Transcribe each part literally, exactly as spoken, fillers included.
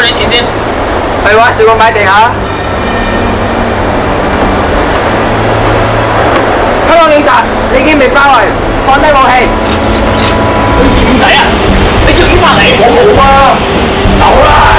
人请进。 废話，小個擺地下。香港警察，你已經被包圍，放低武器。 點仔啊！你叫警察嚟？ 我冇啊！走啦！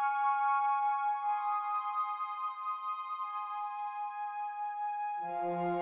Thank you.